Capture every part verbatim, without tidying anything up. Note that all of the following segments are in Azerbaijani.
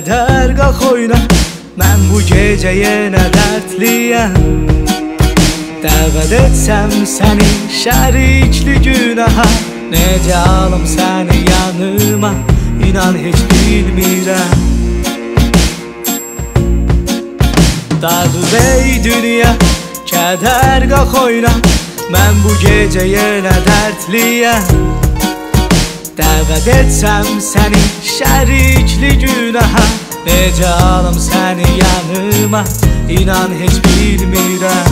kədər qalx oyna, mən bu gecə yenə dərdliyəm. Dəvət etsəm səni şərikli günaha, necə alım səni yanıma, inan heç bilmirəm. Dağıl ey dünya, kədər qalx oyna, mən bu gecə yenə dərdliyəm. Dəvət etsəm səni şərikli günaha, necə alım səni yanıma, inan heç bilmirəm.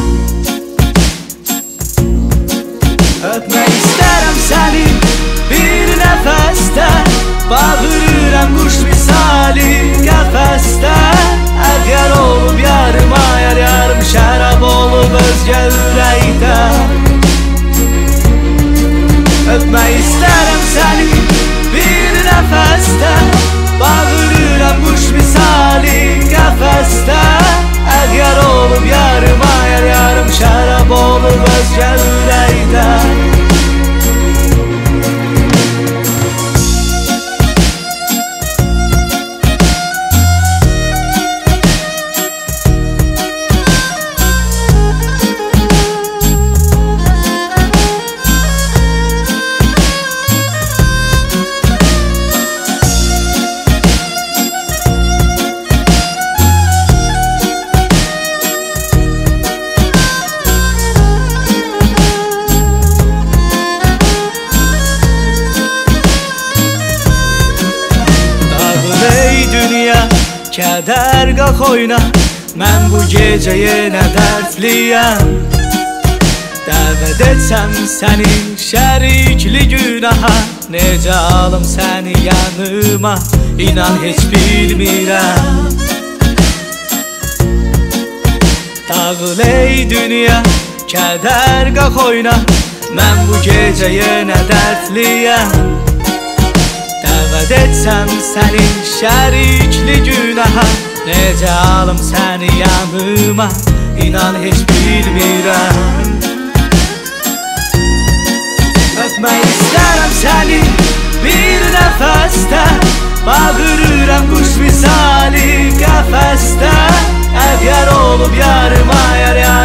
Öpmək istərəm səni bir nəfəsdə, bağırıram quş misali qəfəsdə. Əgər olub yarım ayar, yarım şərab olub özgə ürəkdə. Öpmək istərəm səni bir nəfəsdə, bağırıram quş misali qəfəsdə. Əgər olub yarım ayar, yarım şərab olub özgə ürəkdə. Kədər qalx oyna, mən bu gecə yenə dərdliyəm. Dəvət etsəm səni şərikli günaha, necə alım səni yanıma, inan heç bilmirəm. Dağıl ey dünya, kədər qalx oyna, mən bu gecə yenə dərdliyəm. Dəvət etsəm səni şərikli günaha, necə alım səni yanıma, inan heç bilmirəm. Öpmək istərəm səni bir nəfəsdə, bağırıram quş misali qəfəsdə. Əgər olub yarım ayar, yarım